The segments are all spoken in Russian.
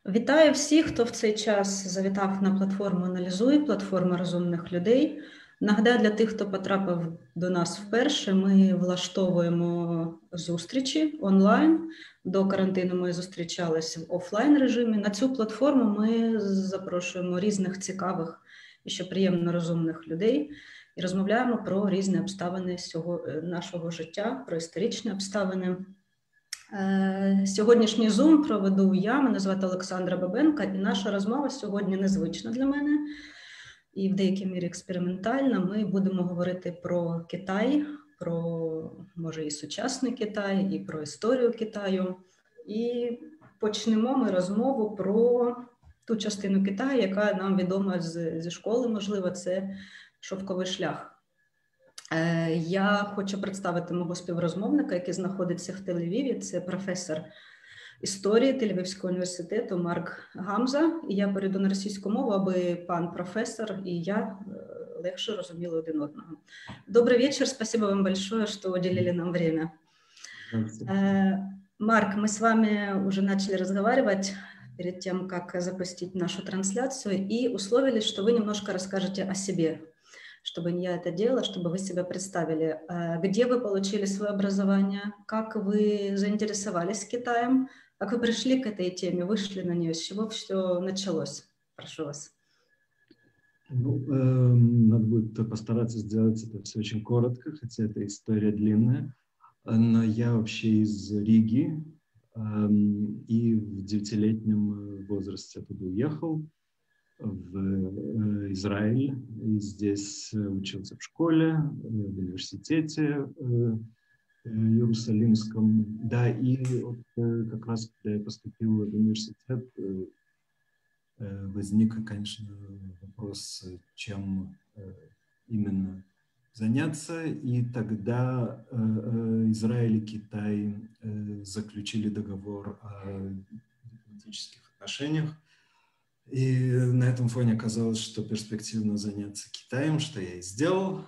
Вітаю всіх, хто в цей час завітав на платформу «Аналізуй», платформа розумних людей. Нагадаю, для тих, хто потрапив до нас вперше, ми влаштовуємо зустрічі онлайн. До карантину ми зустрічалися в офлайн режимі. На цю платформу ми запрошуємо різних цікавих і ще приємно розумних людей і розмовляємо про різні обставини нашого життя, про історичні обставини. Сьогоднішній Zoom проведу я, мене звати Олександра Бабенка, і наша розмова сьогодні незвична для мене і в деякій мірі експериментальна. Ми будемо говорити про Китай, про, може, і сучасний Китай, і про історію Китаю. І почнемо ми розмову про ту частину Китаю, яка нам відома зі школи, можливо, це шовковий шлях. Я хочу представити мого співрозмовника, який знаходиться в Тель-Авіві. Це професор історії Тель-Авівського університету Марк Гамза. І я перейду на російську мову, аби пан професор и я легче розуміли один одного. Добрый вечер, спасибо вам большое, что уделили нам время. Марк, мы с вами уже начали разговаривать перед тем, как запустить нашу трансляцию, и условились, что вы немножко расскажете о себе, чтобы не я это делала, чтобы вы себя представили. Где вы получили свое образование, как вы заинтересовались Китаем, как вы пришли к этой теме, вышли на нее, с чего все началось? Прошу вас. Ну, надо будет постараться сделать это все очень коротко, хотя эта история длинная. Но я вообще из Риги и в 9-летнем возрасте оттуда уехал в Израиль. И здесь учился в школе, в университете Иерусалимском. Да, и вот как раз, когда я поступил в университет, возник, конечно, вопрос, чем именно заняться. И тогда Израиль и Китай заключили договор о дипломатических отношениях. И на этом фоне оказалось, что перспективно заняться Китаем, что я и сделал.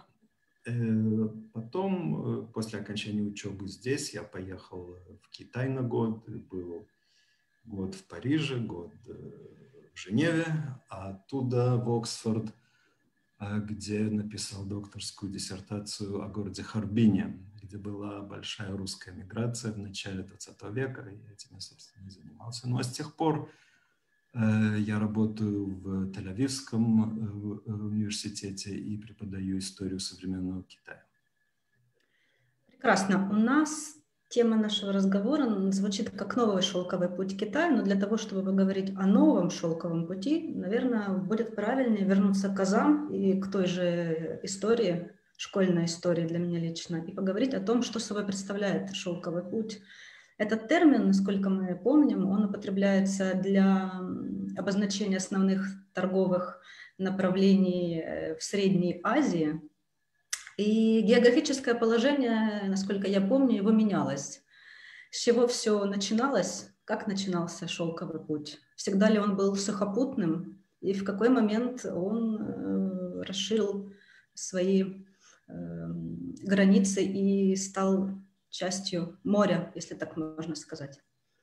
Потом, после окончания учебы здесь, я поехал в Китай на год. Был год в Париже, год в Женеве, а оттуда в Оксфорд, где написал докторскую диссертацию о городе Харбине, где была большая русская миграция в начале 20 века. Я этим, собственно, и занимался. Ну а с тех пор я работаю в Тель-Авивском университете и преподаю историю современного Китая. Прекрасно. У нас тема нашего разговора звучит как «Новый шелковый путь Китая», но для того, чтобы поговорить о новом шелковом пути, наверное, будет правильнее вернуться к азам и к той же истории, школьной истории для меня лично, и поговорить о том, что собой представляет шелковый путь. Этот термин, насколько мы помним, он употребляется для обозначения основных торговых направлений в Средней Азии. И географическое положение, насколько я помню, его менялось. С чего все начиналось? Как начинался шелковый путь? Всегда ли он был сухопутным? И в какой момент он расширил свои границы и стал частью моря, если так можно сказать?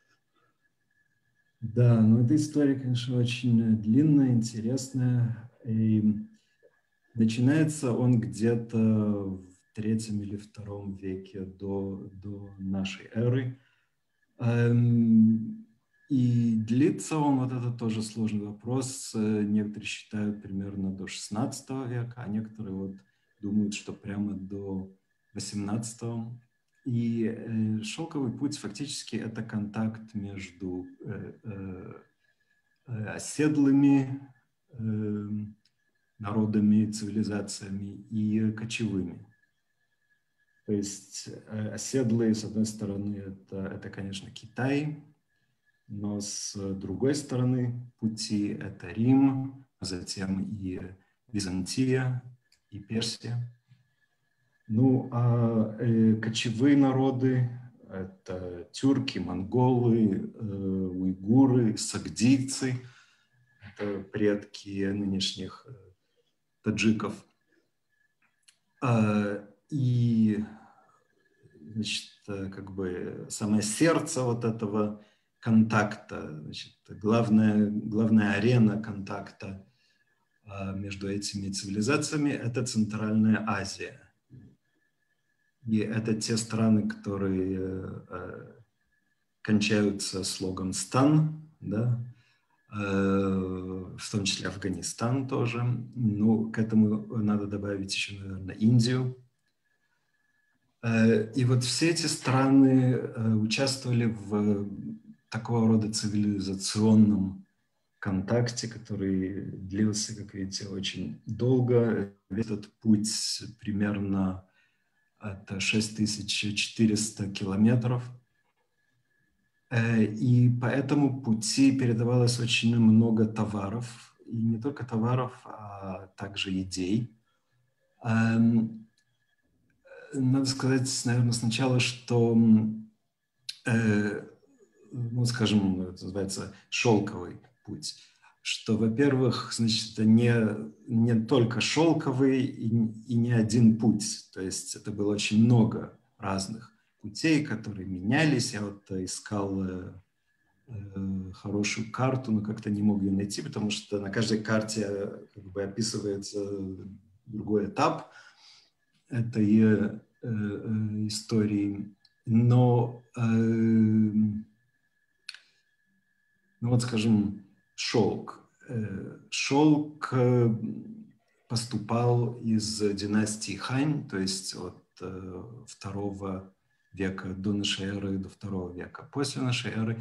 Да, но эта история, конечно, очень длинная, интересная. И начинается он где-то в III или II веке до нашей эры. И длится он, вот это тоже сложный вопрос, некоторые считают примерно до XVI века, а некоторые вот думают, что прямо до XVIII. И шелковый путь фактически это контакт между оседлыми народами, цивилизациями и кочевыми. То есть оседлые, с одной стороны, это, конечно, Китай, но с другой стороны пути это Рим, а затем и Византия, и Персия. Ну, а кочевые народы – это тюрки, монголы, уйгуры, сагдийцы, это предки нынешних таджиков. И, значит, как бы самое сердце вот этого контакта, значит, главная арена контакта между этими цивилизациями – это Центральная Азия. И это те страны, которые кончаются слогом «стан», да? В том числе Афганистан тоже. Ну, к этому надо добавить еще, наверное, Индию. И вот все эти страны участвовали в такого рода цивилизационном контакте, который длился, как видите, очень долго. Этот путь примерно это 6400 километров. И по этому пути передавалось очень много товаров. И не только товаров, а также идей. Надо сказать, наверное, сначала, что, ну, скажем, это называется шелковый путь. Что, во-первых, значит, это не только шелковый и не один путь. То есть это было очень много разных путей, которые менялись. Я вот искал хорошую карту, но как-то не мог ее найти, потому что на каждой карте как бы описывается другой этап этой истории. Но, ну вот, скажем, шелк. Шелк поступал из династии Хань, то есть от II века до нашей эры до II века после нашей эры.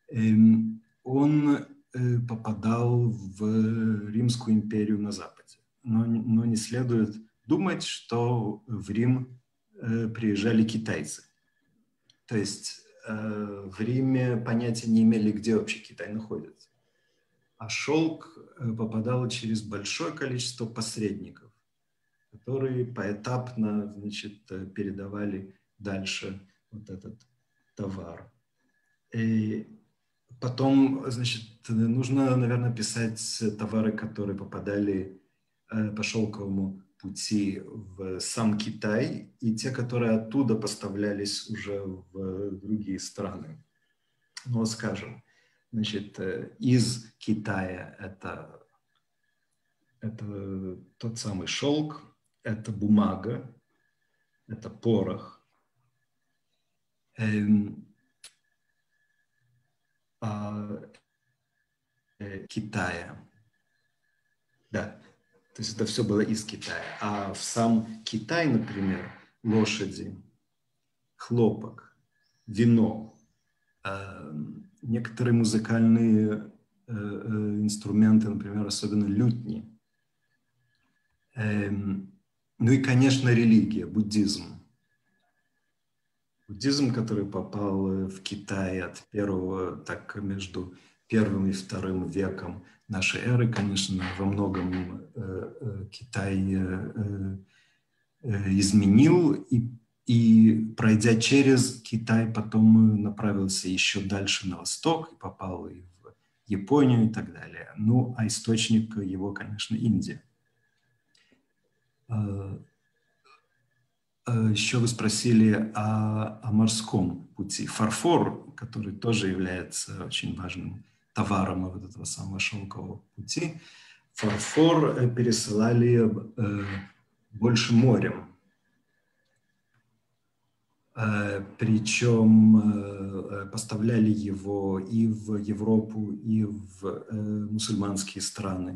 Он попадал в Римскую империю на Западе. Но не следует думать, что в Рим приезжали китайцы. То есть в Риме понятия не имели, где вообще Китай находится. А шелк попадал через большое количество посредников, которые поэтапно, значит, передавали дальше вот этот товар. И потом, значит, нужно, наверное, писать товары, которые попадали по шелковому пути в сам Китай, и те, которые оттуда поставлялись уже в другие страны. Ну, скажем, значит, из Китая это тот самый шелк, это бумага, это порох. Китая. Да, то есть это все было из Китая. А в сам Китай, например, лошади, хлопок, вино, некоторые музыкальные инструменты, например, особенно лютни. Ну и, конечно, религия, буддизм. Буддизм, который попал в Китай от первого, так между первым и вторым веком нашей эры, конечно, во многом Китай изменил, и пройдя через Китай, потом направился еще дальше на восток, и попал и в Японию и так далее. Ну, а источник его, конечно, Индия. Еще вы спросили о морском пути. Фарфор, который тоже является очень важным товаром вот этого самого шелкового пути, фарфор пересылали больше морем. Причем поставляли его и в Европу, и в мусульманские страны,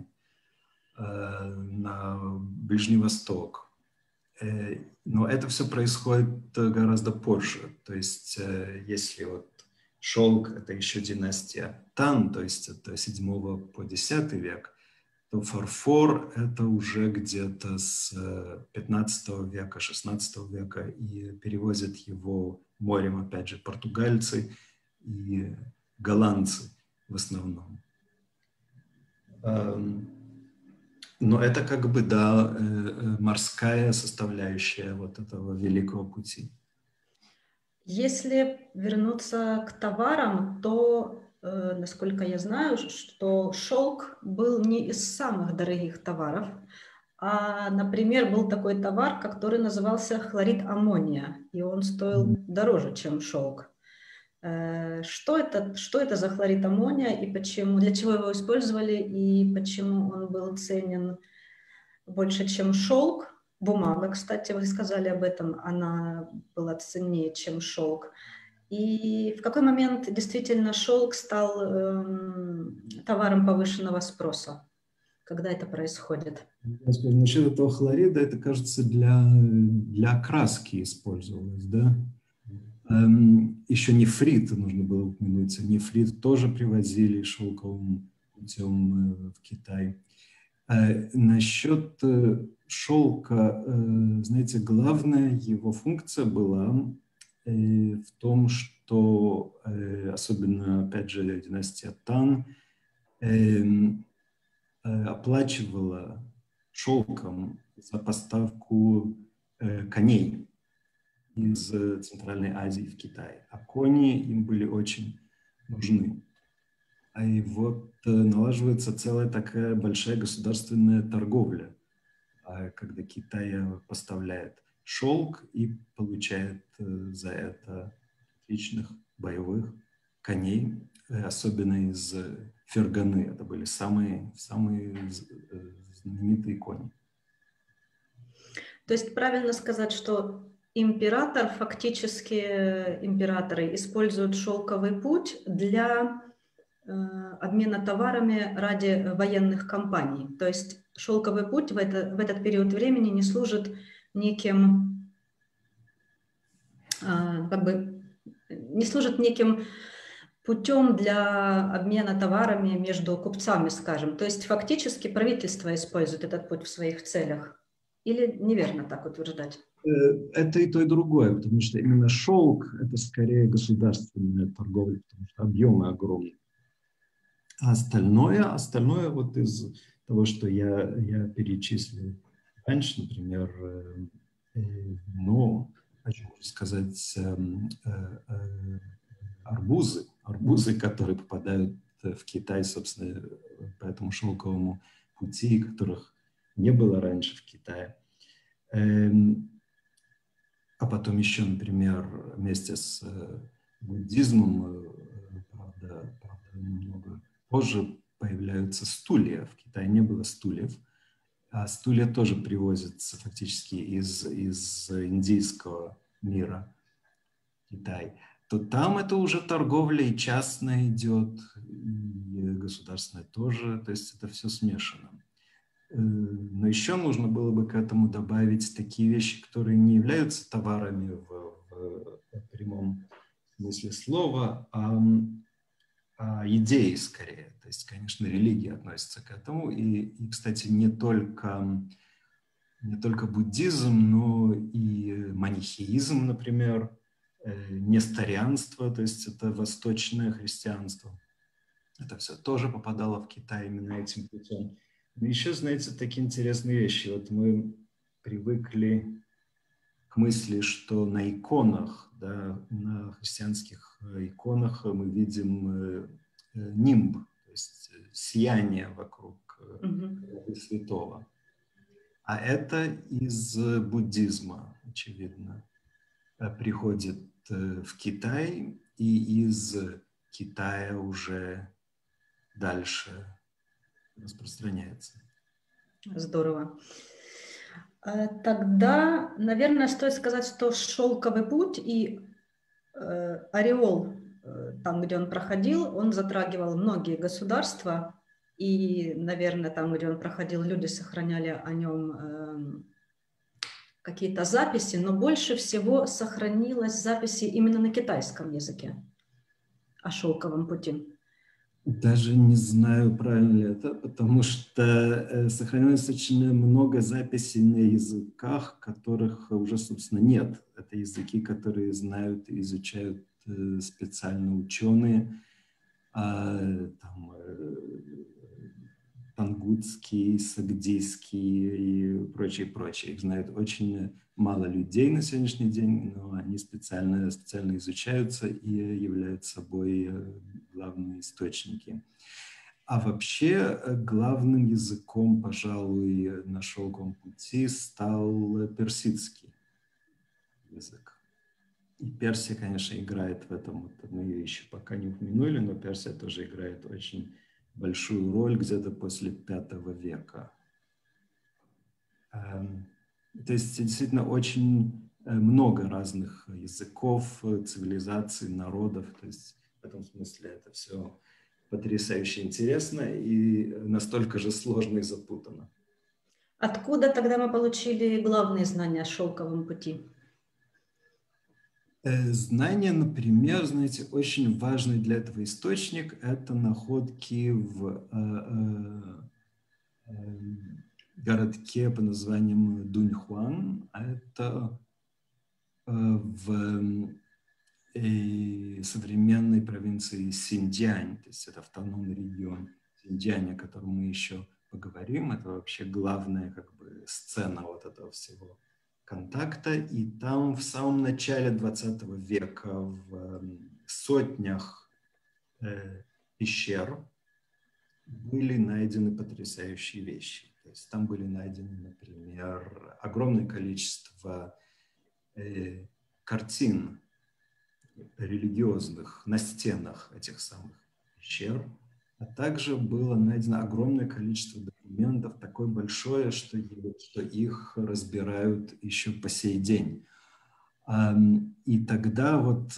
на Ближний Восток. Но это все происходит гораздо позже. То есть, если вот шелк – это еще династия Тан, то есть это 7 по 10 век, то фарфор – это уже где-то с 15 века, 16 века, и перевозят его морем, опять же, португальцы и голландцы в основном. Но это как бы, да, морская составляющая вот этого великого пути. Если вернуться к товарам, то, насколько я знаю, что шелк был не из самых дорогих товаров, а, например, был такой товар, который назывался хлорид аммония, и он стоил дороже, чем шелк. Что это за хлорид аммония и почему, для чего его использовали и почему он был ценен больше, чем шелк? Бумага, кстати, вы сказали об этом, она была ценнее, чем шелк. И в какой момент действительно шелк стал товаром повышенного спроса? Когда это происходит? Насчет этого хлорида, это, кажется, для окраски использовалось, да? Еще нефрит нужно было упомянуть. Нефрит тоже привозили шелковым путем в Китай. Насчет шелка, знаете, главная его функция была в том, что, особенно, опять же, династия Тан оплачивала шелком за поставку коней из Центральной Азии в Китай. А кони им были очень нужны. И вот налаживается целая такая большая государственная торговля, когда Китай поставляет шелк и получает за это отличных боевых коней, особенно из Ферганы. Это были самые знаменитые кони. То есть правильно сказать, что императоры используют шелковый путь для обмена товарами ради военных кампаний. То есть шелковый путь в этот период времени не служит неким, путем для обмена товарами между купцами, скажем. То есть фактически правительство использует этот путь в своих целях. Или неверно так утверждать? Это и то, и другое, потому что именно шелк – это скорее государственная торговля, потому что объемы огромные. А остальное вот из того, что я перечислил раньше, например, хочу сказать, арбузы, которые попадают в Китай, собственно, по этому шелковому пути, которых не было раньше в Китае. А потом еще, например, вместе с буддизмом, правда, немного позже появляются стулья. В Китае не было стульев, а стулья тоже привозятся фактически из индийского мира в Китай. То там это уже торговля и частная идет, и государственная тоже, то есть это все смешано. Но еще нужно было бы к этому добавить такие вещи, которые не являются товарами в прямом смысле слова, а идеи скорее. То есть, конечно, религия относится к этому. И кстати, не только буддизм, но и манихеизм, например, несторианство, то есть это восточное христианство. Это все тоже попадало в Китай именно этим путем. Но еще, знаете, такие интересные вещи. Вот мы привыкли к мысли, что на иконах, да, на христианских иконах мы видим нимб, то есть сияние вокруг святого. А это из буддизма, очевидно, приходит в Китай и из Китая уже дальше распространяется. Здорово. Тогда, наверное, стоит сказать, что шелковый путь и ореол, там, где он проходил, он затрагивал многие государства, и, наверное, там, где он проходил, люди сохраняли о нем какие-то записи, но больше всего сохранилось записи именно на китайском языке о шелковом пути. Даже не знаю, правильно ли это, потому что сохранилось очень много записей на языках, которых уже, собственно, нет. Это языки, которые знают и изучают специально ученые. Там, тангутский, сагдийский и прочее. Их знают очень мало людей на сегодняшний день, но они специально изучаются и являются собой главные источники. А вообще главным языком, пожалуй, на шелковом пути стал персидский язык. И Персия, конечно, играет в этом, вот мы ее еще пока не упомянули, но Персия тоже играет очень большую роль где-то после V века. То есть действительно очень много разных языков, цивилизаций, народов. То есть в этом смысле это все потрясающе интересно и настолько же сложно и запутанно. Откуда тогда мы получили главные знания о шелковом пути? Знания, например, знаете, очень важный для этого источник – это находки в городке по названием Дуньхуан. Это в современной провинции Синьцзянь, то есть это автономный регион Синьцзянь, о котором мы еще поговорим. Это вообще главная как бы сцена вот этого всего контакта. И там в самом начале 20 века в сотнях пещер были найдены потрясающие вещи. То есть там были найдены, например, огромное количество картин религиозных на стенах этих самых пещер, а также было найдено огромное количество документов, такое большое, что их разбирают еще по сей день. И тогда вот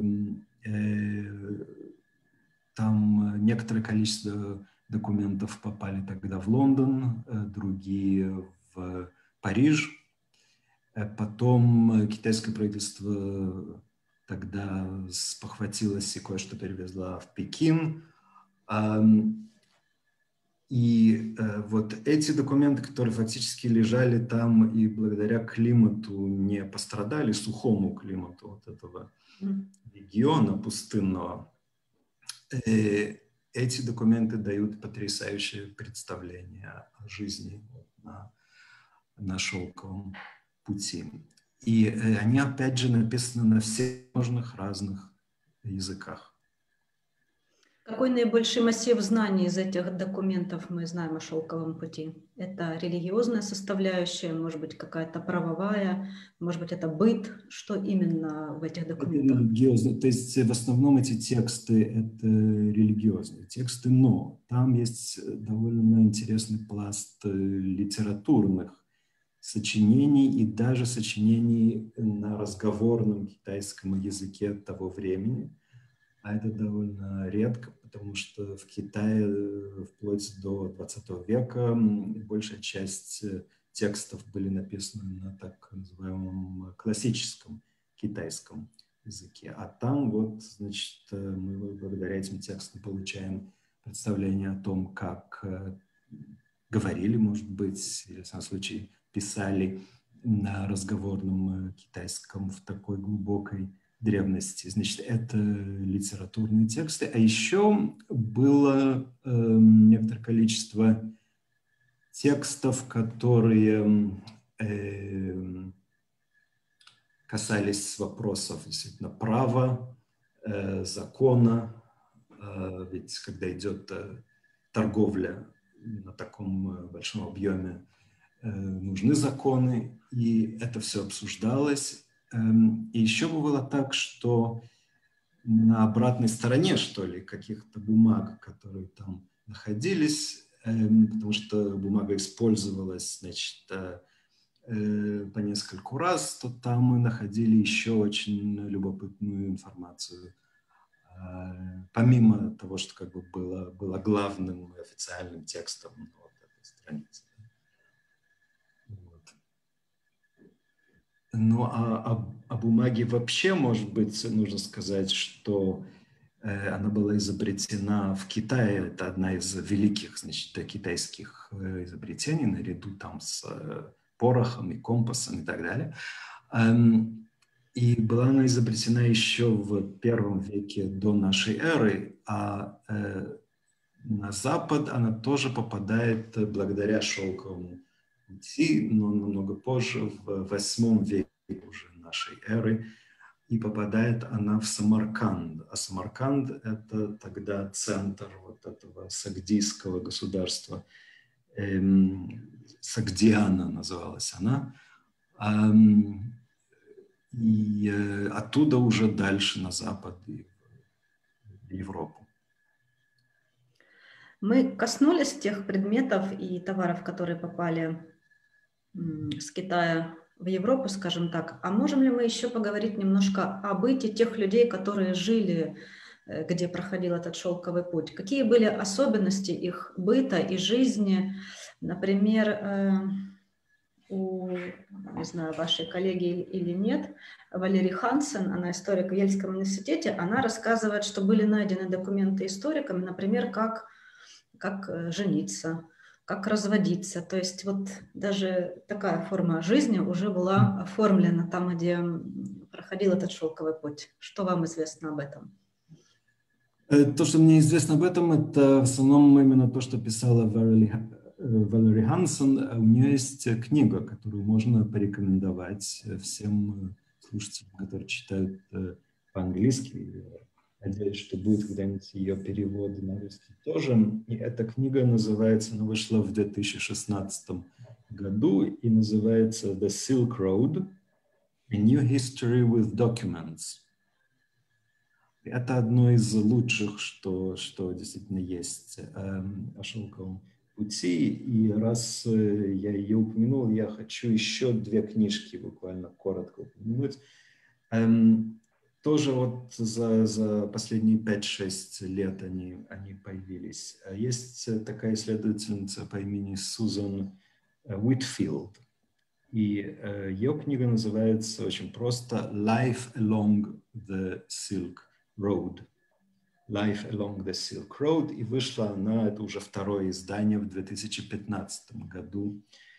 там некоторое количество документов попали тогда в Лондон, другие в Париж. Потом китайское правительство тогда спохватилась и кое-что перевезла в Пекин. И вот эти документы, которые фактически лежали там и благодаря климату не пострадали, сухому климату вот этого региона пустынного, эти документы дают потрясающее представление о жизни на шелковом пути. И они, опять же, написаны на всевозможных разных языках. Какой наибольший массив знаний из этих документов мы знаем о шелковом пути? Это религиозная составляющая, может быть, какая-то правовая, может быть, это быт? Что именно в этих документах? Это религиозно, то есть в основном эти тексты – это религиозные тексты, но там есть довольно интересный пласт литературных сочинений и даже сочинений на разговорном китайском языке того времени. А это довольно редко, потому что в Китае вплоть до 20 века большая часть текстов были написаны на так называемом классическом китайском языке. А там вот, значит, мы благодаря этим текстам получаем представление о том, как говорили, может быть, или в самом случае писали на разговорном китайском в такой глубокой древности. Значит, это литературные тексты. А еще было некоторое количество текстов, которые касались вопросов действительно права, закона. Ведь когда идет торговля на таком большом объеме, нужны законы, и это все обсуждалось. И еще было так, что на обратной стороне, что ли, каких-то бумаг, которые там находились, потому что бумага использовалась, значит, по нескольку раз, то там мы находили еще очень любопытную информацию. Помимо того, что как бы было главным официальным текстом вот этой страницы. Ну, о бумаге вообще, может быть, нужно сказать, что она была изобретена в Китае. Это одна из великих, значит, китайских изобретений, наряду там с порохом и компасом и так далее. И была она изобретена еще в первом веке до нашей эры, а на Запад она тоже попадает благодаря шелковому пути, но намного позже, в 8 веке уже нашей эры, и попадает она в Самарканд. А Самарканд – это тогда центр вот этого сагдийского государства. Сагдиана называлась она. и оттуда уже дальше на запад и в Европу. Мы коснулись тех предметов и товаров, которые попали с Китая в Европу, скажем так. А можем ли мы еще поговорить немножко о быте тех людей, которые жили, где проходил этот шелковый путь? Какие были особенности их быта и жизни? Например, у, не знаю, вашей коллеги или нет, Валерий Хансен, она историк в Ельском университете, она рассказывает, что были найдены документы историками, например, как жениться, как разводиться. То есть вот даже такая форма жизни уже была оформлена там, где проходил этот шелковый путь. Что вам известно об этом? То, что мне известно об этом, это в основном именно то, что писала Валерий Хансен. У нее есть книга, которую можно порекомендовать всем слушателям, которые читают по-английски. Надеюсь, что будет когда-нибудь ее перевод на русский тоже. И эта книга называется, она вышла в 2016 году и называется «The Silk Road – A New History with Documents». Это одно из лучших, что действительно есть о шелковом пути. И раз я ее упомянул, я хочу еще две книжки буквально коротко упомянуть. Тоже вот за последние 5-6 лет они появились. Есть такая исследовательница по имени Сьюзан Уитфилд. И ее книга называется очень просто «Life Along the Silk Road». «Life Along the Silk Road». И вышла она, это уже второе издание в 2015 году.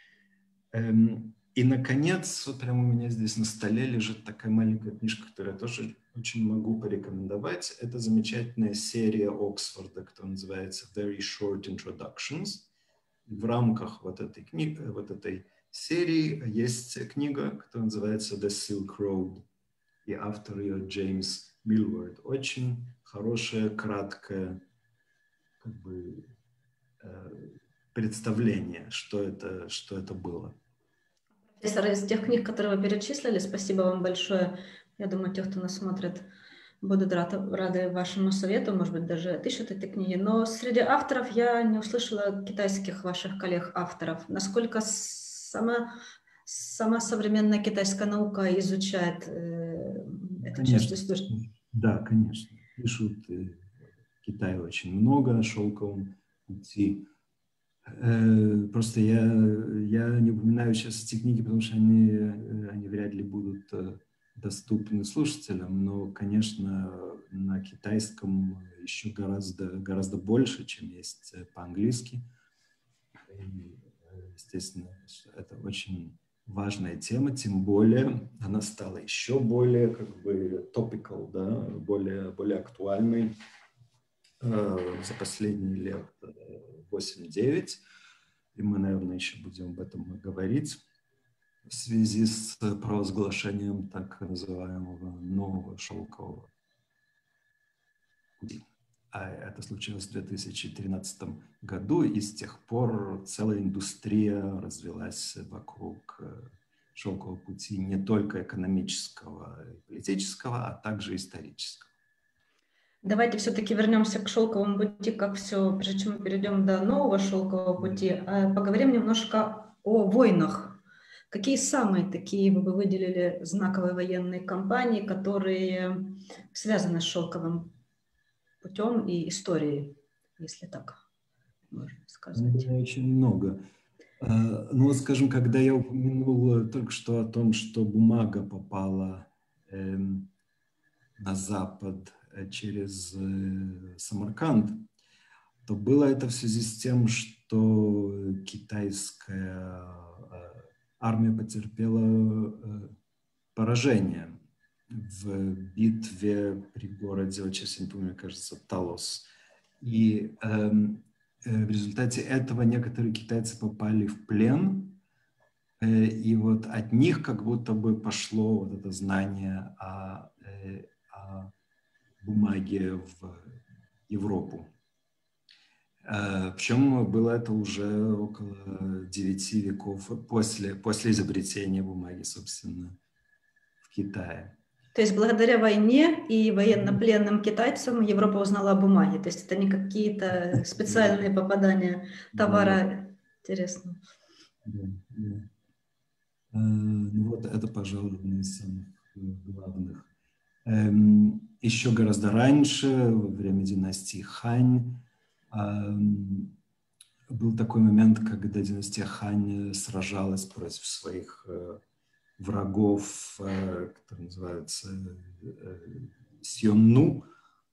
И, наконец, вот прямо у меня здесь на столе лежит такая маленькая книжка, которую я тоже очень могу порекомендовать. Это замечательная серия Оксфорда, которая называется «Very Short Introductions». В рамках вот этой книги, вот этой серии есть книга, которая называется «The Silk Road», и автор ее Джеймс Милвард. Очень хорошее, краткое представление, что это было. Профессор, из тех книг, которые вы перечислили, спасибо вам большое. Я думаю, те, кто нас смотрит, будут рады вашему совету, может быть, даже отыщут эти книги. Но среди авторов я не услышала китайских ваших коллег-авторов. Насколько сама современная китайская наука изучает эту часть истории? Да, конечно. Пишут в Китае очень много о шелковом пути. Просто я не упоминаю сейчас эти книги, потому что они вряд ли будут доступны слушателям, но, конечно, на китайском еще гораздо больше, чем есть по-английски. И, естественно, это очень важная тема, тем более она стала еще более topical, да, более актуальной за последние лет 8-9. И мы, наверное, еще будем об этом говорить в связи с провозглашением так называемого нового шелкового пути. А это случилось в 2013 году, и с тех пор целая индустрия развилась вокруг шелкового пути не только экономического и политического, а также исторического. Давайте все-таки вернемся к шелковому пути, как все, прежде чем мы перейдем до нового шелкового пути, поговорим немножко о войнах. Какие самые такие вы бы выделили знаковые военные кампании, которые связаны с шелковым путем и историей, если так можно сказать? Очень много. Ну, вот, скажем, когда я упомянул только что о том, что бумага попала на Запад через Самарканд, то было это в связи с тем, что китайская армия потерпела поражение в битве при городе, вот сейчас я не помню, кажется, Талос. И в результате этого некоторые китайцы попали в плен, и вот от них как будто бы пошло вот это знание о бумаге в Европу. Причем было это уже около 9 веков после изобретения бумаги, собственно, в Китае. То есть благодаря войне и военнопленным китайцам Европа узнала о бумаге. То есть это не какие-то специальные попадания товара. Интересно. Ну вот это, пожалуй, одно из самых главных. Еще гораздо раньше, во время династии Хань, был такой момент, когда династия Хань сражалась против своих врагов, которые называются Сьонну.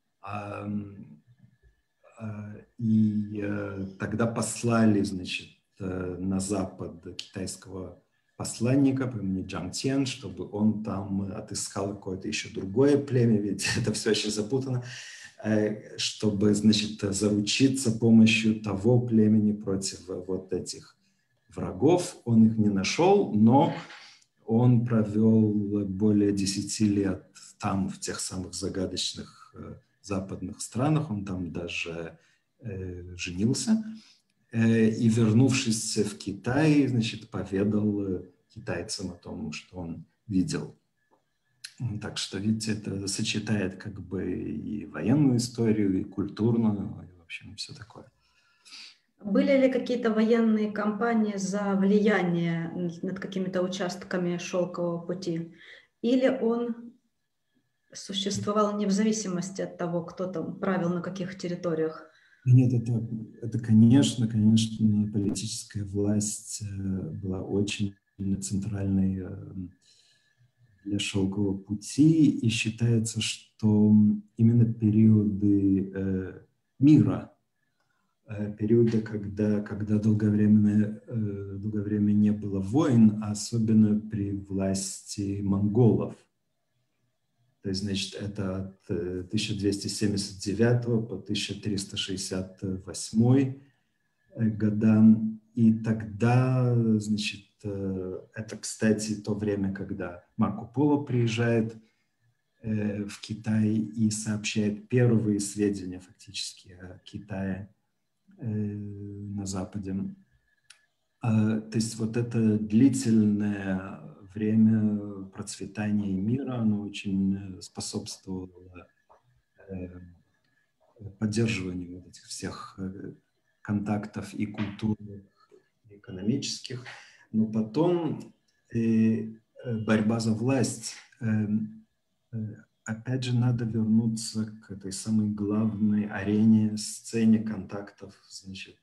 И тогда послали, значит, на запад китайского посланника по имени Джан Тен, чтобы он там отыскал какое-то еще другое племя, ведь это все очень запутано, чтобы, значит, заручиться помощью того племени против вот этих врагов. Он их не нашел, но он провел более 10 лет там, в тех самых загадочных западных странах, он там даже женился. И, вернувшись в Китай, значит, поведал китайцам о том, что он видел. Так что, видите, это сочетает как бы и военную историю, и культурную, и, в общем, все такое. Были ли какие-то военные кампании за влияние над какими-то участками шелкового пути? Или он существовал не в зависимости от того, кто там правил на каких территориях? Нет, это конечно, политическая власть была очень центральной для шелкового пути, и считается, что именно периоды мира, периоды, когда долгое время не было войн, особенно при власти монголов. То есть, значит, это от 1279 по 1368 года. И тогда, значит, это, кстати, то время, когда Марко Поло приезжает в Китай и сообщает первые сведения фактически о Китае на Западе. То есть вот это длительное время процветания мира, оно очень способствовало поддерживанию вот этих всех контактов и культурных, и экономических. Но потом борьба за власть. Опять же, надо вернуться к этой самой главной арене, сцене контактов, значит,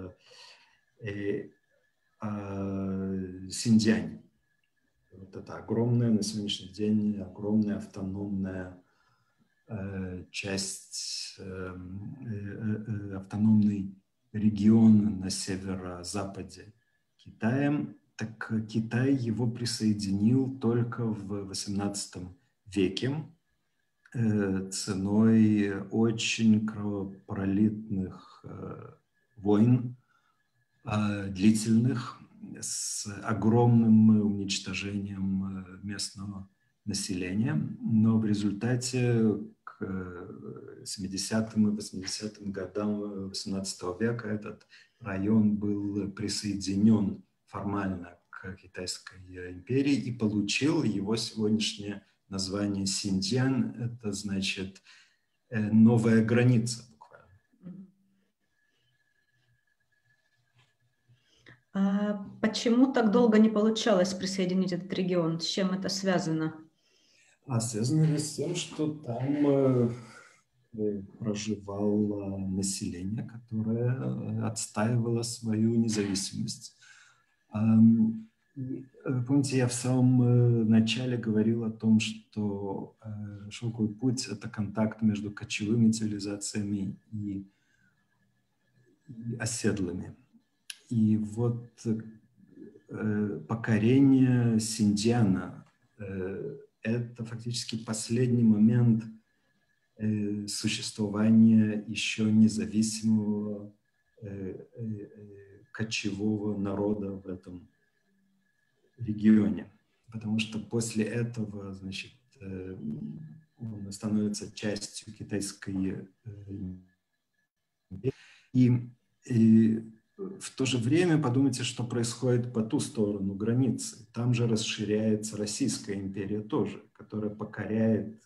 Синьцзянь. Вот это огромная на сегодняшний день, огромная автономная часть, автономный регион на северо-западе Китая. Так Китай его присоединил только в XVIII веке ценой очень кровопролитных войн, длительных, с огромным уничтожением местного населения. Но в результате к 70-м и 80-м годам XVIII века этот район был присоединен формально к Китайской империи и получил его сегодняшнее название Синьцзян. Это значит новая граница. А почему так долго не получалось присоединить этот регион? С чем это связано? Связано ли с тем, что там проживало население, которое отстаивало свою независимость? Помните, я в самом начале говорил о том, что шелковый путь – это контакт между кочевыми цивилизациями и оседлыми. И вот покорение Синьцзяна это фактически последний момент существования еще независимого кочевого народа в этом регионе. Потому что после этого, значит, он становится частью китайской империи. И в то же время подумайте, что происходит по ту сторону границы. Там же расширяется Российская империя тоже, которая покоряет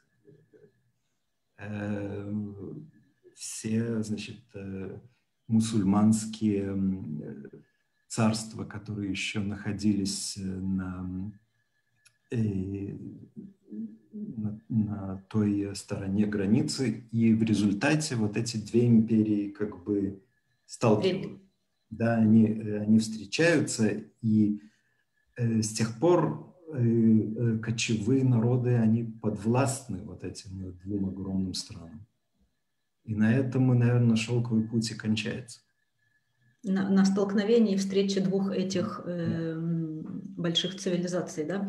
все, значит, мусульманские царства, которые еще находились на той стороне границы, и в результате вот эти две империи как бы сталкиваются. Да, они встречаются, и с тех пор кочевые народы, они подвластны вот этим двум огромным странам. И на этом, наверное, шелковый путь и кончается. На столкновении и встрече двух этих больших цивилизаций, да?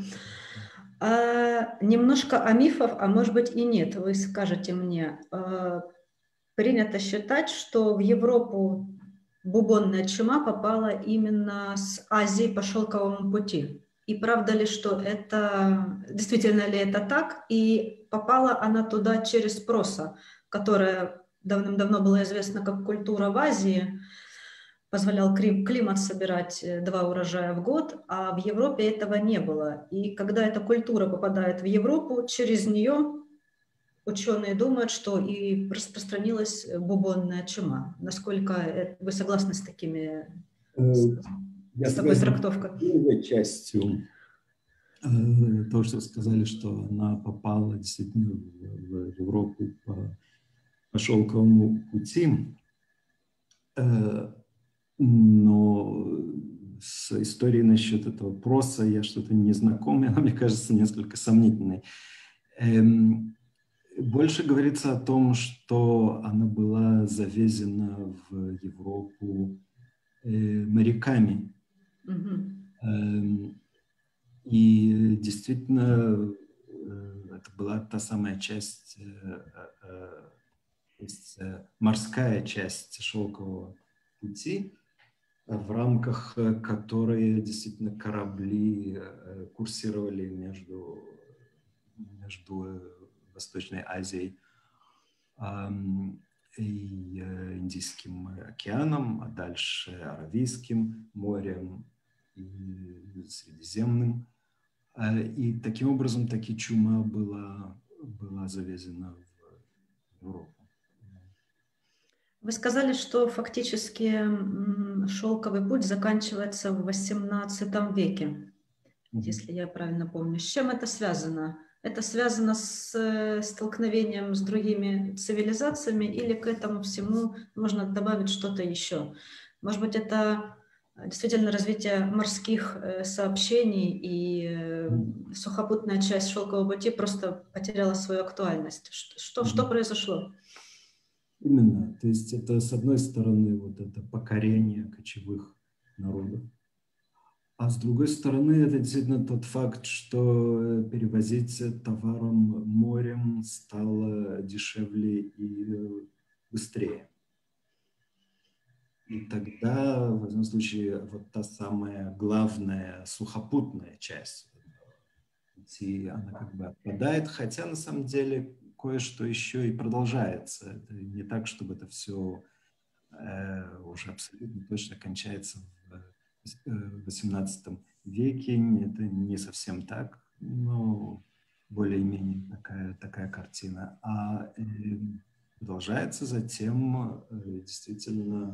Немножко о мифах, а может быть и нет. Вы скажете мне, принято считать, что в Европу бубонная чума попала именно с Азии по шелковому пути. И правда ли, что это, действительно ли это так? И попала она туда через проса, которая давным-давно была известна как культура в Азии, позволял климат собирать 2 урожая в год, а в Европе этого не было. И когда эта культура попадает в Европу, через нее ученые думают, что и распространилась бубонная чума. Насколько вы согласны с такими, с такой трактовкой? Первой частью то, что сказали, что она попала действительно в Европу по шелковому пути, но с историей насчет этого проса я что-то не знаком, и она, мне кажется, несколько сомнительной. Больше говорится о том, что она была завезена в Европу моряками. И действительно, это была та самая часть, то есть морская часть шелкового пути, в рамках которой действительно корабли курсировали между Восточной Азией и Индийским океаном, а дальше Аравийским морем и Средиземным. И таким образом таки чума была завезена в Европу. Вы сказали, что фактически шелковый путь заканчивается в XVIII веке, если я правильно помню. С чем это связано? Это связано с столкновением с другими цивилизациями или к этому всему можно добавить что-то еще? Может быть, это действительно развитие морских сообщений и сухопутная часть шелкового пути просто потеряла свою актуальность. Что произошло? Именно. То есть это, с одной стороны, вот это покорение кочевых народов, а с другой стороны, это действительно тот факт, что перевозить товаром морем стало дешевле и быстрее. И тогда, в этом случае, вот та самая главная сухопутная часть пути, она как бы отпадает, хотя на самом деле кое-что еще и продолжается. Это не так, чтобы это все уже абсолютно точно кончается в XVIII веке. Это не совсем так, но более-менее такая картина. А продолжается затем действительно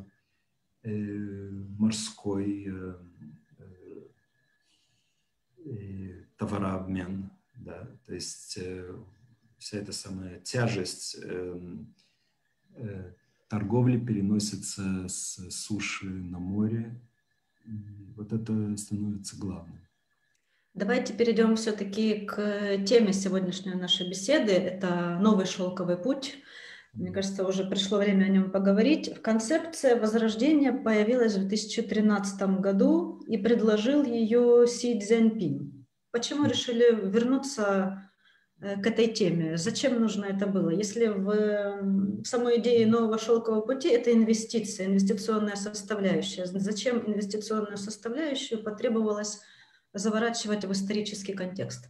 морской товарообмен, да, то есть вся эта самая тяжесть торговли переносится с суши на море, и вот это становится главным. Давайте перейдем все-таки к теме сегодняшней нашей беседы. Это новый шелковый путь. Мне кажется, уже пришло время о нем поговорить. Концепция Возрождения появилась в 2013 году и предложил ее Си Цзяньпин. Почему решили вернуться к этой теме? Зачем нужно это было? Если в самой идее нового шелкового пути это инвестиция, инвестиционная составляющая. Зачем инвестиционную составляющую потребовалось заворачивать в исторический контекст?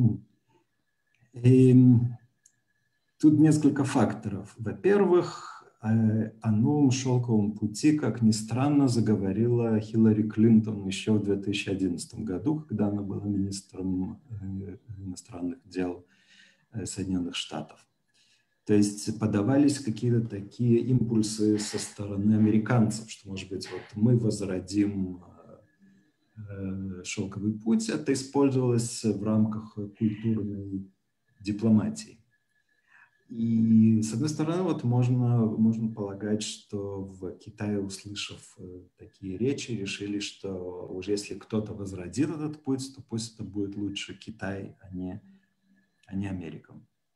Тут несколько факторов. Во-первых, о новом шелковом пути, как ни странно, заговорила Хиллари Клинтон еще в 2011 году, когда она была министром иностранных дел Соединенных Штатов. То есть подавались какие-то такие импульсы со стороны американцев, что, может быть, вот мы возродим шелковый путь. Это использовалось в рамках культурной дипломатии. И, с одной стороны, вот можно полагать, что в Китае, услышав такие речи, решили, что уже если кто-то возродит этот путь, то пусть это будет лучше Китай, а не Америка.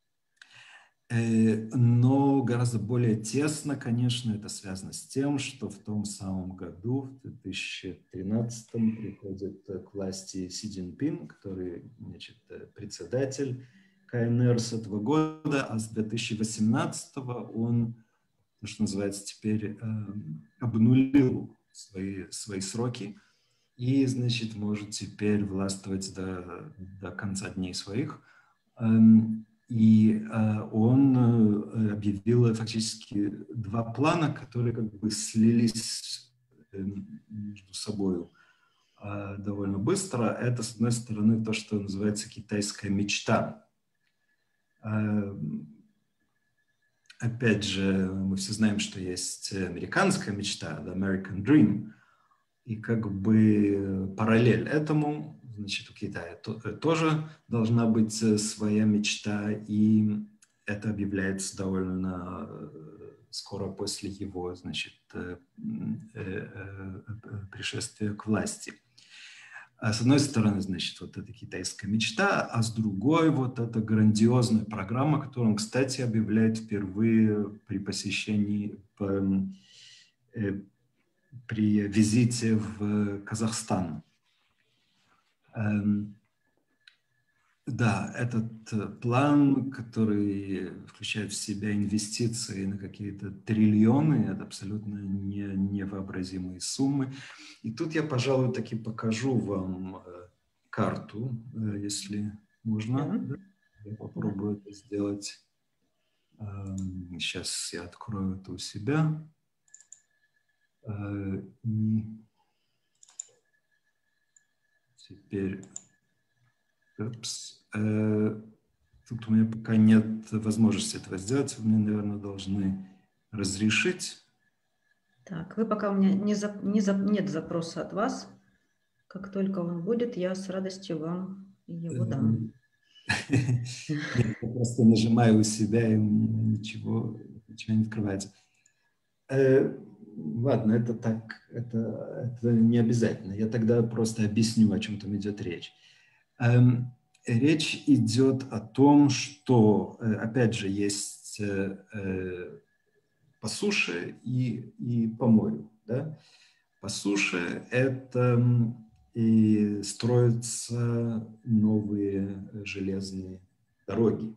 Но гораздо более тесно, конечно, это связано с тем, что в том самом году, в 2013, приходит к власти Си Цзиньпин, который, значит, председатель КНР с этого года, а с 2018 он, что называется, теперь обнулил свои сроки и, значит, может теперь властвовать до конца дней своих. И он объявил фактически два плана, которые как бы слились между собой довольно быстро. Это, с одной стороны, то, что называется китайская мечта. Опять же, мы все знаем, что есть американская мечта, the American Dream, и как бы параллель этому, значит, у Китая тоже должна быть своя мечта, и это объявляется довольно скоро после его, значит, пришествия к власти. С одной стороны, значит, вот эта китайская мечта, а с другой вот эта грандиозная программа, которую он, кстати, объявляет впервые при посещении, при визите в Казахстан. Да, этот план, который включает в себя инвестиции на какие-то триллионы, это абсолютно невообразимые суммы. И тут я, пожалуй, таки покажу вам карту, если можно. Да. Я попробую это сделать. Сейчас я открою это у себя. И теперь... Тут у меня пока нет возможности этого сделать. Вы мне, наверное, должны разрешить. Так, вы пока у меня нет запроса от вас. Как только он будет, я с радостью вам его дам. Я просто нажимаю у себя, и ничего не открывается. Ладно, это так, это не обязательно. Я тогда просто объясню, о чем там идет речь. Речь идет о том, что, опять же, есть по суше и по морю. Да? По суше это и строятся новые железные дороги.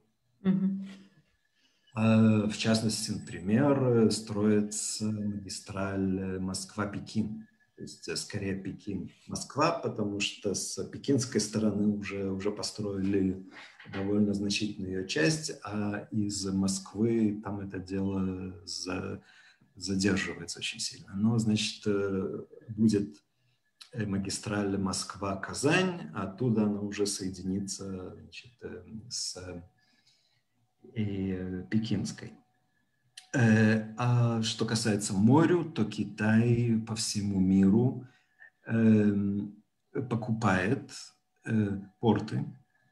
В частности, например, строится магистраль Москва-Пекин. То есть, скорее, Пекин-Москва, потому что с пекинской стороны уже построили довольно значительную ее часть, а из Москвы там это дело задерживается очень сильно. Но, значит, будет магистраль Москва-Казань, а оттуда она уже соединится, значит, с пекинской. А что касается моря, то Китай по всему миру покупает порты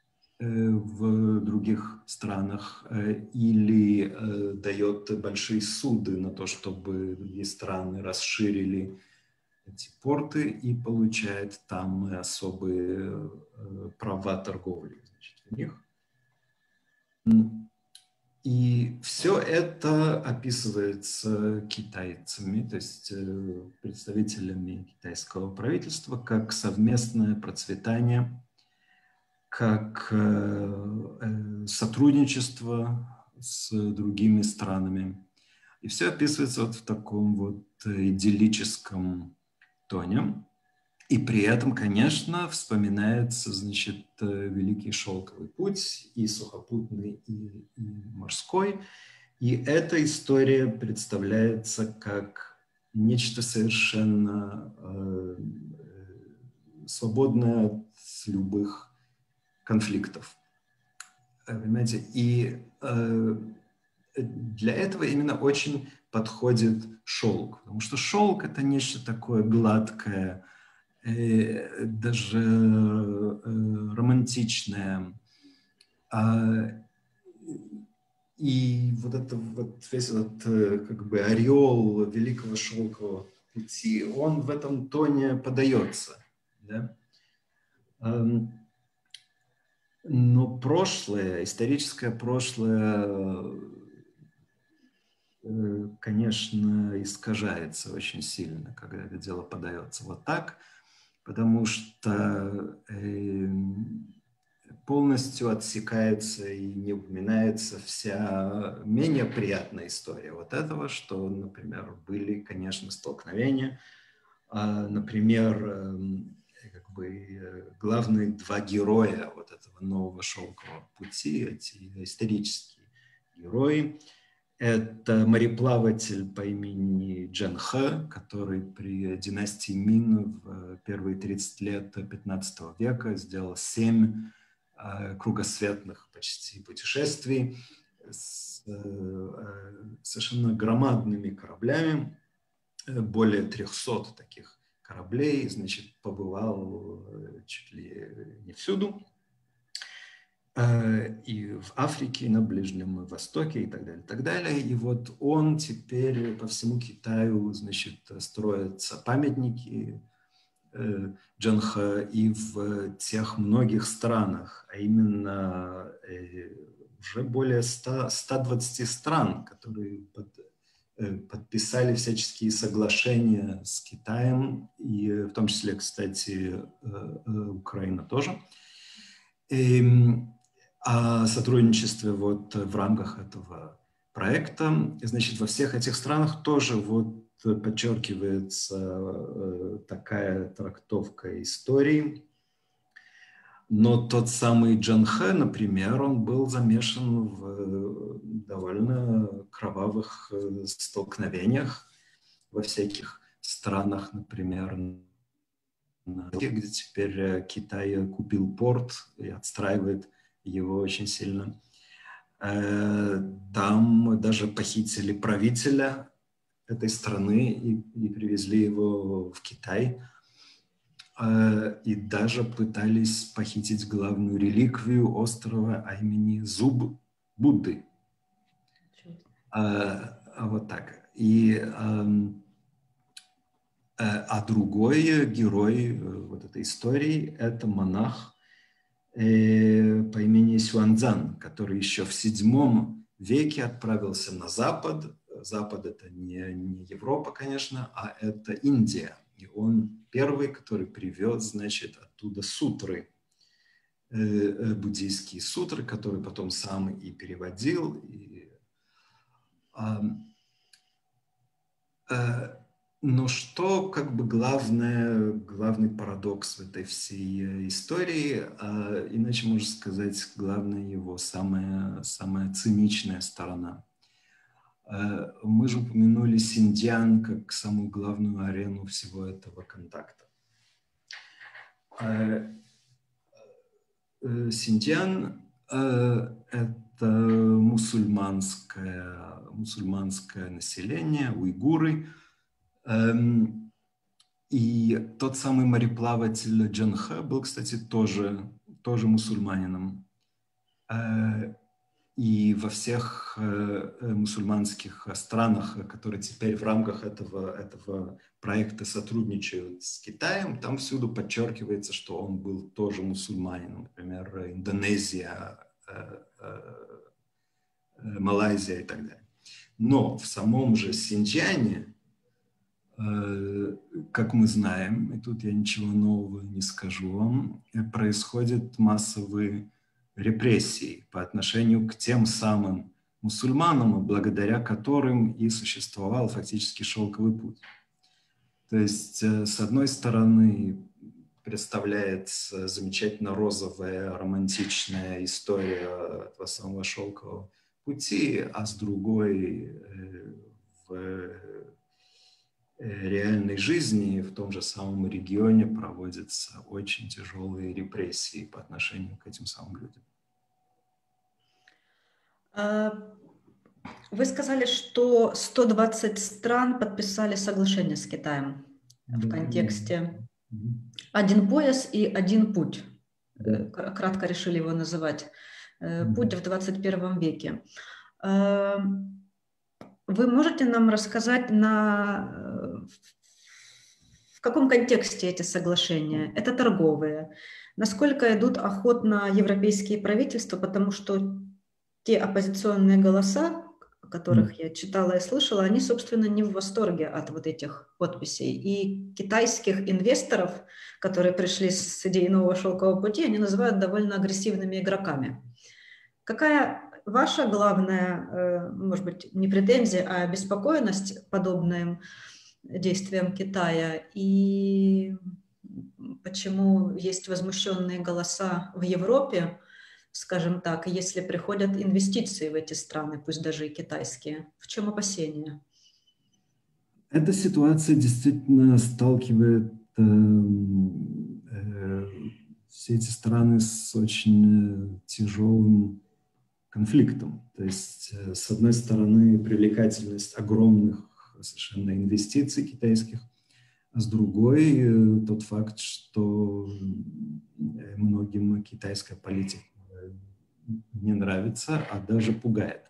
в других странах или дает большие суды на то, чтобы другие страны расширили эти порты и получает там особые права торговли, значит, в них. И все это описывается китайцами, то есть представителями китайского правительства, как совместное процветание, как сотрудничество с другими странами. И все описывается вот в таком вот идиллическом тоне. И при этом, конечно, вспоминается, значит, Великий Шелковый путь, и сухопутный, и морской. И эта история представляется как нечто совершенно свободное от любых конфликтов. Понимаете? И для этого именно очень подходит шелк, потому что шелк — это нечто такое гладкое, даже романтичное. И вот это вот весь этот как бы ореол великого шелкового пути, он в этом тоне подается. Да? Но прошлое, историческое прошлое, конечно, искажается очень сильно, когда это дело подается вот так, потому что полностью отсекается и не упоминается вся менее приятная история вот этого, что, например, были, конечно, столкновения. Например, как бы главные два героя вот этого нового шелкового пути, эти исторические герои, это мореплаватель по имени Джан Хэ, который при династии Мин в первые 30 лет 15 века сделал 7 кругосветных почти путешествий с совершенно громадными кораблями, более 300 таких кораблей, значит, побывал чуть ли не всюду, и в Африке, и на Ближнем Востоке, и так далее, и так далее. И вот он теперь по всему Китаю, значит, строятся памятники Джан Хэ и в тех многих странах, а именно уже более 120 стран, которые подписали всяческие соглашения с Китаем, и в том числе, кстати, Украина тоже, о сотрудничестве вот в рамках этого проекта. Значит, во всех этих странах тоже вот подчеркивается такая трактовка истории. Но тот самый Джан Хэ, например, он был замешан в довольно кровавых столкновениях во всяких странах, например, где теперь Китай купил порт и отстраивает его очень сильно. Там даже похитили правителя этой страны и привезли его в Китай. И даже пытались похитить главную реликвию острова, а имени Зуб Будды. Вот так. А другой герой вот этой истории – это монах по имени Сюаньцзян, который еще в VII веке отправился на Запад. Запад – это не Европа, конечно, а это Индия. И он первый, который привез, значит, оттуда сутры, буддийские сутры, которые потом сам и переводил. Но что как бы главный парадокс в этой всей истории, иначе можно сказать, главная его самая циничная сторона. Мы же упомянули Синьцзян как самую главную арену всего этого контакта. Синьцзян – это мусульманское население, уйгуры. И тот самый мореплаватель Джан Хэ был, кстати, тоже мусульманином. И во всех мусульманских странах, которые теперь в рамках этого проекта сотрудничают с Китаем, там всюду подчеркивается, что он был тоже мусульманином. Например, Индонезия, Малайзия и так далее. Но в самом же Синьцзяне, как мы знаем, и тут я ничего нового не скажу вам, происходят массовые репрессии по отношению к тем самым мусульманам, благодаря которым и существовал фактически шелковый путь. То есть, с одной стороны, представляется замечательно розовая, романтичная история этого самого шелкового пути, а с другой в реальной жизни в том же самом регионе проводятся очень тяжелые репрессии по отношению к этим самым людям. Вы сказали, что 120 стран подписали соглашение с Китаем в контексте «один пояс и один путь». Кратко решили его называть. Путь в 21 веке. Вы можете нам рассказать, в каком контексте эти соглашения? Это торговые. Насколько идут охотно европейские правительства, потому что те оппозиционные голоса, которых я читала и слышала, они, собственно, не в восторге от вот этих подписей. И китайских инвесторов, которые пришли с идеей нового шелкового пути, они называют довольно агрессивными игроками. Какая ваша главная, может быть, не претензия, а беспокоенность подобным действиям Китая? И почему есть возмущенные голоса в Европе, скажем так, если приходят инвестиции в эти страны, пусть даже и китайские? В чем опасения? Эта ситуация действительно сталкивает все эти страны с очень тяжелым конфликтом. То есть, с одной стороны, привлекательность огромных совершенно инвестиций китайских, а с другой тот факт, что многим китайская политика не нравится, а даже пугает.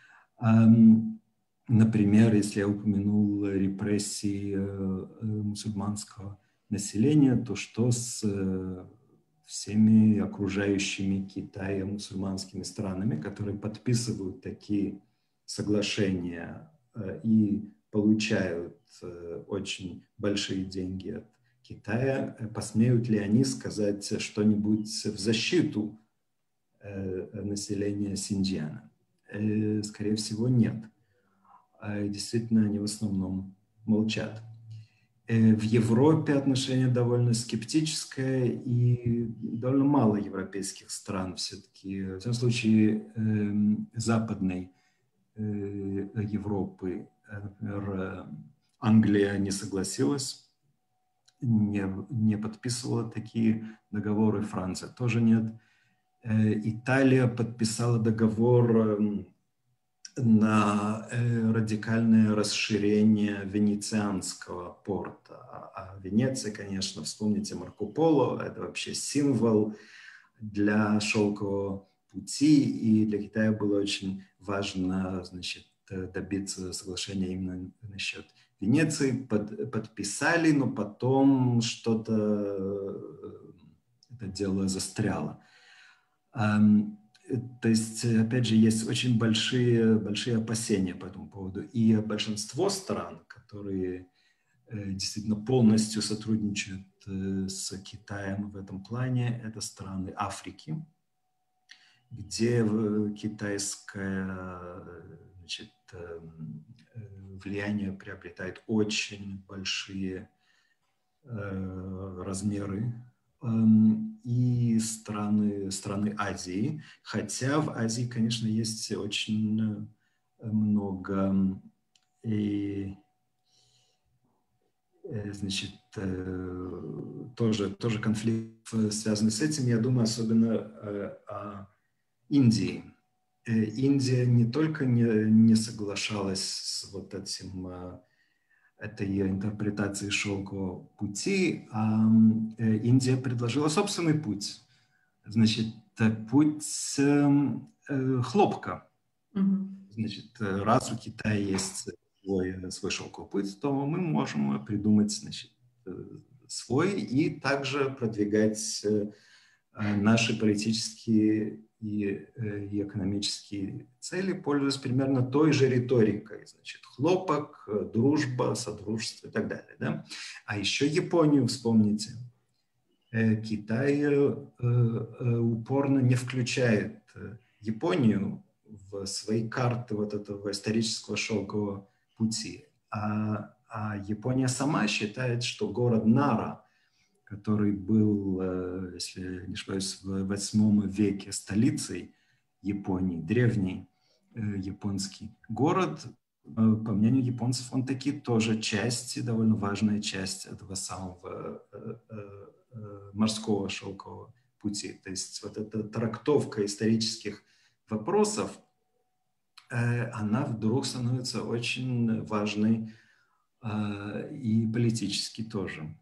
Например, если я упомянул репрессии мусульманского населения, то что с всеми окружающими Китая мусульманскими странами, которые подписывают такие соглашения и получают очень большие деньги от Китая, посмеют ли они сказать что-нибудь в защиту населения Синьцзяна? Скорее всего, нет. Действительно, они в основном молчат. В Европе отношение довольно скептическое, и довольно мало европейских стран все-таки, в этом случае Западной Европы, например, Англия не согласилась, не подписывала такие договоры, Франция тоже нет. Италия подписала договор на радикальное расширение Венецианского порта. А Венеция, конечно, вспомните Марко Поло, это вообще символ для шелкового пути, и для Китая было очень важно, значит, добиться соглашения именно насчет Венеции. Подписали, но потом что-то это дело застряло. То есть, опять же, есть очень большие опасения по этому поводу. И большинство стран, которые действительно полностью сотрудничают с Китаем в этом плане, это страны Африки, где китайское, значит, влияние приобретает очень большие размеры, и страны Азии, хотя в Азии, конечно, есть очень много значит, тоже конфликт связанный с этим. Я думаю особенно о Индии. Индия не только не соглашалась с вот этим этой интерпретации шелкового пути, а Индия предложила собственный путь. Значит, путь хлопка. Значит, раз у Китая есть свой шелковый путь, то мы можем придумать, значит, свой и также продвигать наши политические и экономические цели, пользуясь примерно той же риторикой. Значит, хлопок, дружба, содружество и так далее. Да? А еще Японию вспомните. Китай упорно не включает Японию в свои карты вот этого исторического шелкового пути. А Япония сама считает, что город Нара, который был, если не ошибаюсь, в 8 веке столицей Японии, древней, японский город. По мнению японцев, он таки тоже часть, довольно важная часть этого самого морского шелкового пути. То есть вот эта трактовка исторических вопросов, она вдруг становится очень важной и политически тоже.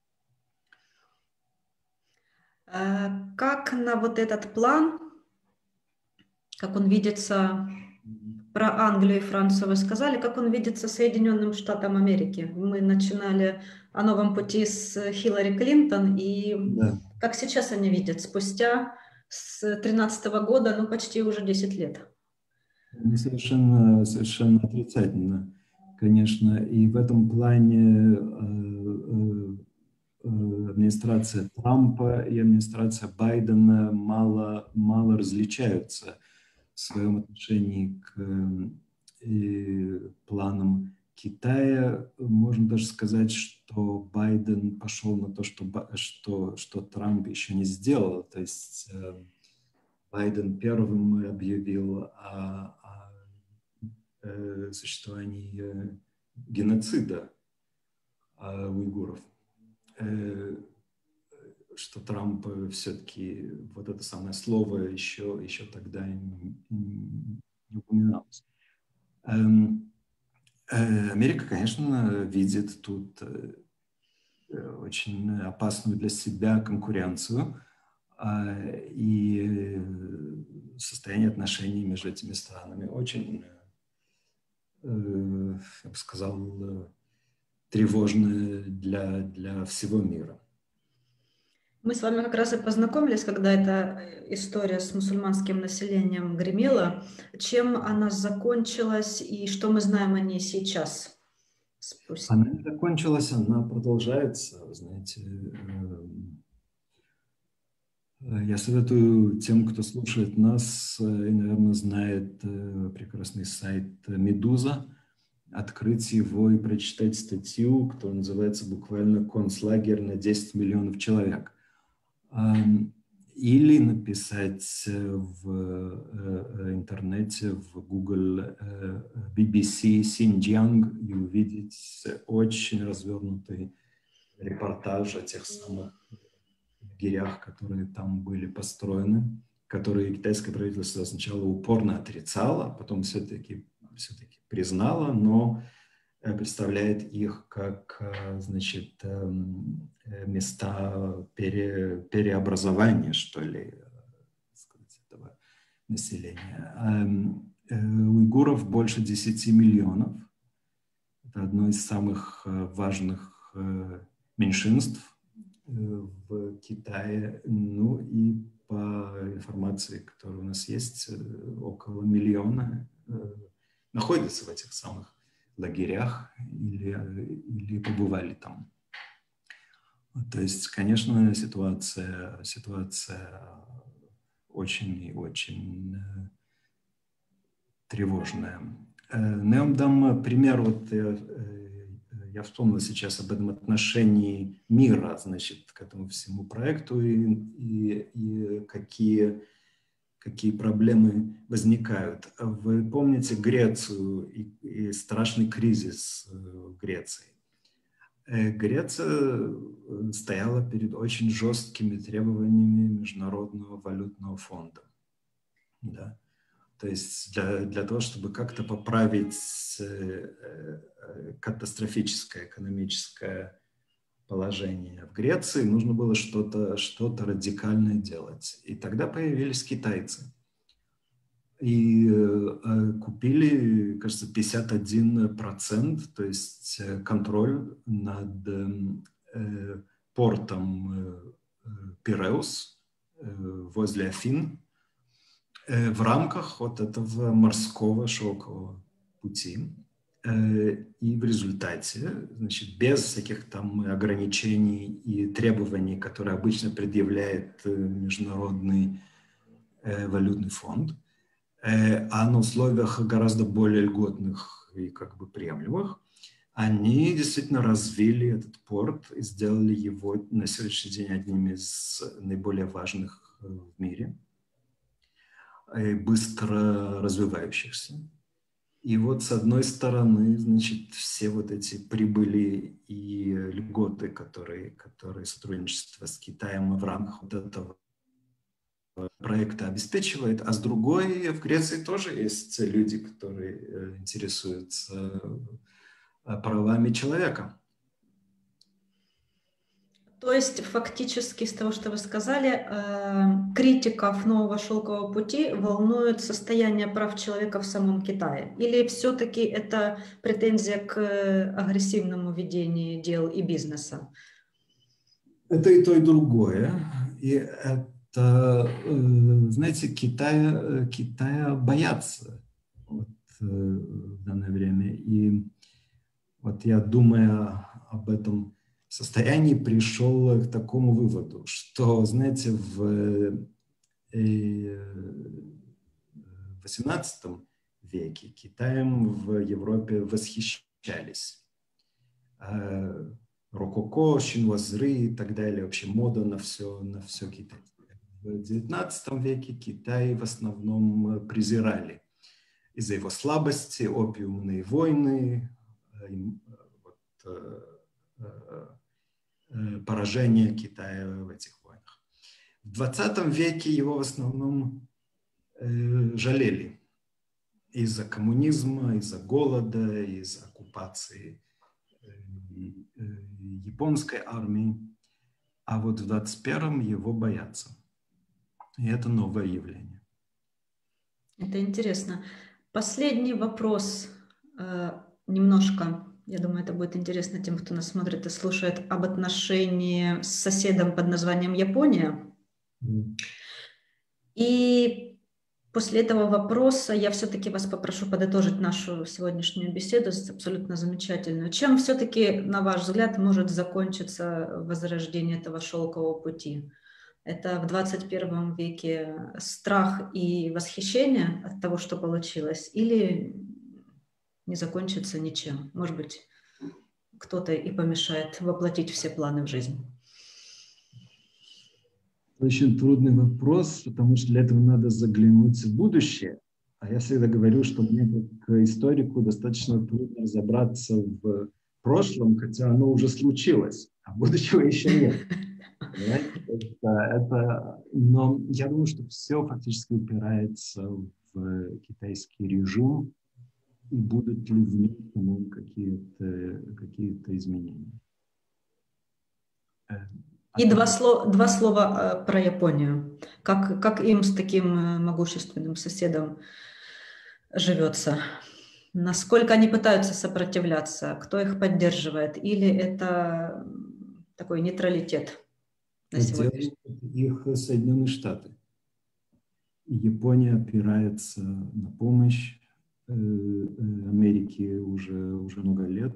Как на вот этот план, как он видится, про Англию и Францию вы сказали, как он видится Соединенным Штатам Америки? Мы начинали о новом пути с Хиллари Клинтон, и Да. как сейчас они видят, спустя с 2013 года, ну почти уже 10 лет? Совершенно отрицательно, конечно. И в этом плане администрация Трампа и администрация Байдена мало различаются в своем отношении к планам Китая. Можно даже сказать, что Байден пошел на то, что Трамп еще не сделал. То есть Байден первым объявил о существовании геноцида уйгуров. Что Трамп все-таки вот это самое слово еще тогда не упоминалось. Америка, конечно, видит тут очень опасную для себя конкуренцию и состояние отношений между этими странами очень, я бы сказал, тревожное для всего мира. Мы с вами как раз и познакомились, когда эта история с мусульманским населением гремела. Чем она закончилась и что мы знаем о ней сейчас? Она не закончилась, она продолжается. Вы знаете, я советую тем, кто слушает нас и, наверное, знает прекрасный сайт «Медуза», открыть его и прочитать статью, которая называется буквально «Концлагерь на 10 миллионов человек». Или написать в интернете, в Google BBC Xinjiang и увидеть очень развернутый репортаж о тех самых лагерях, которые там были построены, которые китайское правительство сначала упорно отрицало, а потом все-таки признало, но представляет их как, значит, места переобразования, что ли, сказать, этого населения. Уйгуров больше 10 миллионов. Это одно из самых важных меньшинств в Китае. Ну и по информации, которая у нас есть, около миллиона находятся в этих самых лагерях или побывали там. То есть, конечно, ситуация очень и очень тревожная. Но я вам дам пример. Вот я вспомнил сейчас об этом отношении мира, значит, к этому всему проекту и какие проблемы возникают. Вы помните Грецию и страшный кризис в Греции? Греция стояла перед очень жесткими требованиями Международного валютного фонда. Да? То есть для того, чтобы как-то поправить катастрофическое экономическое положение в Греции, нужно было что-то радикальное делать. И тогда появились китайцы. И купили, кажется, 51%, то есть контроль над портом Пиреус возле Афин в рамках вот этого морского шелкового пути. И в результате, значит, без всяких там ограничений и требований, которые обычно предъявляет Международный валютный фонд, а на условиях гораздо более льготных и как бы приемлемых, они действительно развили этот порт и сделали его на сегодняшний день одним из наиболее важных в мире. быстро развивающихся. И вот с одной стороны, значит, все вот эти прибыли и льготы, которые сотрудничество с Китаем в рамках вот этого проекта обеспечивает, а с другой в Греции тоже есть люди, которые интересуются правами человека. То есть фактически из того, что вы сказали, критиков нового шелкового пути волнует состояние прав человека в самом Китае? Или все-таки это претензия к агрессивному ведению дел и бизнеса? Это и то, и другое. И это, знаете, Китая боятся вот, в данное время. И вот я, думая об этом состоянии, пришел к такому выводу, что, знаете, в XVIII веке Китаем в Европе восхищались. Рококо, шинвазры и так далее, вообще мода на все китайское. В XIX веке Китай в основном презирали из-за его слабости, опиумные войны, поражение Китая в этих войнах. В 20 веке его в основном жалели из-за коммунизма, из-за голода, из-за оккупации японской армии. А вот в 21-м его боятся. И это новое явление. Это интересно. Последний вопрос. Немножко, я думаю, это будет интересно тем, кто нас смотрит и слушает, об отношении с соседом под названием Япония. И после этого вопроса я все-таки вас попрошу подытожить нашу сегодняшнюю беседу, абсолютно замечательную. Чем все-таки, на ваш взгляд, может закончиться возрождение этого шелкового пути? Это в 21 веке страх и восхищение от того, что получилось, или не закончится ничем? Может быть, кто-то и помешает воплотить все планы в жизнь? Очень трудный вопрос, потому что для этого надо заглянуть в будущее. А я всегда говорю, что мне как историку достаточно трудно разобраться в прошлом, хотя оно уже случилось, а будущего еще нет. Но я думаю, что все фактически упирается в китайский режим, и будут ли в нем какие-то изменения. И два слова про Японию. Как им с таким могущественным соседом живется? Насколько они пытаются сопротивляться? Кто их поддерживает? Или это такой нейтралитет на сегодня? Их Соединенные Штаты. Япония опирается на помощь Америки уже много лет.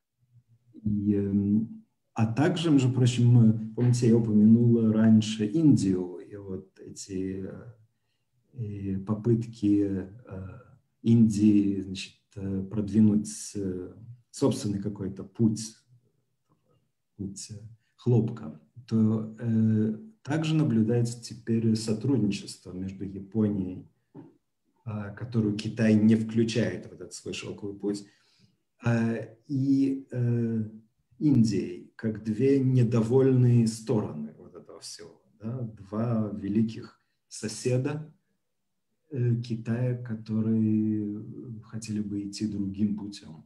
А также, между прочим, помните, я упомянул раньше Индию, и вот эти попытки Индии, значит, продвинуть собственный какой-то путь хлопка, то также наблюдается теперь сотрудничество между Японией, которую Китай не включает в этот свой шелковый путь, и Индией, как две недовольные стороны вот этого всего. Да? Два великих соседа Китая, которые хотели бы идти другим путем.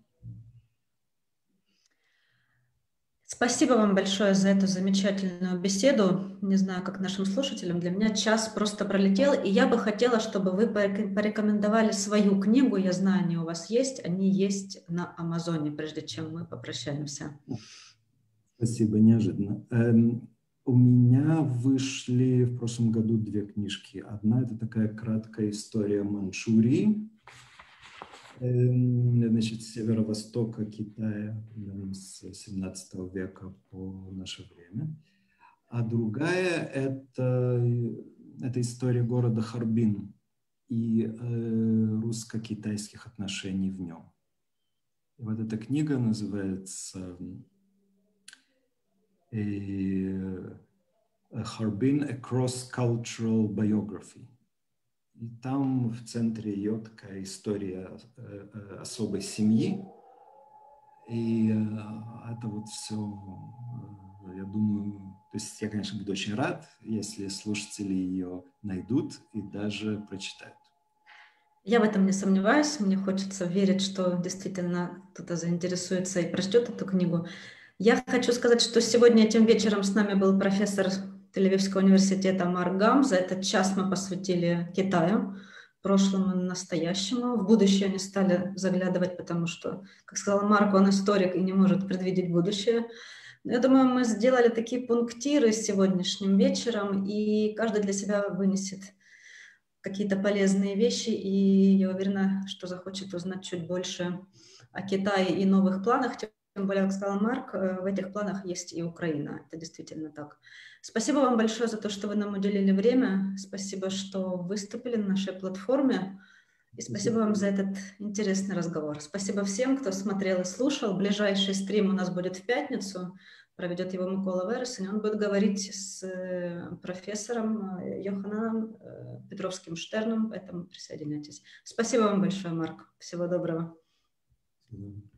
Спасибо вам большое за эту замечательную беседу. Не знаю, как нашим слушателям, для меня час просто пролетел, и я бы хотела, чтобы вы порекомендовали свою книгу. Я знаю, они у вас есть, они есть на Амазоне, прежде чем мы попрощаемся. Спасибо, неожиданно. У меня вышли в прошлом году 2 книжки. Одна – это такая краткая история Манчжурии, значит, с северо-востока Китая, с 17 века по наше время. А другая – это история города Харбин и русско-китайских отношений в нем. И вот эта книга называется Harbin: A Cross-Cultural Biography. И там в центре ее такая история особой семьи. И это вот все, я думаю, то есть я, конечно, буду очень рад, если слушатели ее найдут и даже прочитают. Я в этом не сомневаюсь. Мне хочется верить, что действительно кто-то заинтересуется и прочтет эту книгу. Я хочу сказать, что сегодня этим вечером с нами был профессор Тель-Авивского университета Марк Гамза. Этот час мы посвятили Китаю, прошлому и настоящему. В будущее не стали заглядывать, потому что, как сказал Марк, он историк и не может предвидеть будущее. Я думаю, мы сделали такие пунктиры сегодняшним вечером, и каждый для себя вынесет какие-то полезные вещи, и я уверена, что захочет узнать чуть больше о Китае и новых планах. Тем более, как сказал Марк, в этих планах есть и Украина. Это действительно так. Спасибо вам большое за то, что вы нам уделили время. Спасибо, что выступили на нашей платформе. И спасибо вам за этот интересный разговор. Спасибо всем, кто смотрел и слушал. Ближайший стрим у нас будет в пятницу. Проведет его Микола Вересень. Он будет говорить с профессором Йохананом Петровским Штерном, поэтому присоединяйтесь. Спасибо вам большое, Марк. Всего доброго.